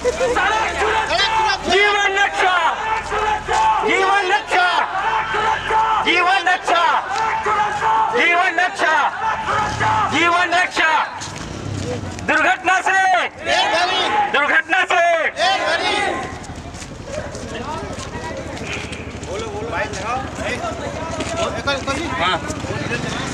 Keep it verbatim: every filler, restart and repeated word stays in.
जीवन रक्षा, जीवन रक्षा, जीवन रक्षा, जीवन रक्षा, जीवन रक्षा। दुर्घटना से, दुर्घटना से बोलो बोलो भाई लगाओ। हाँ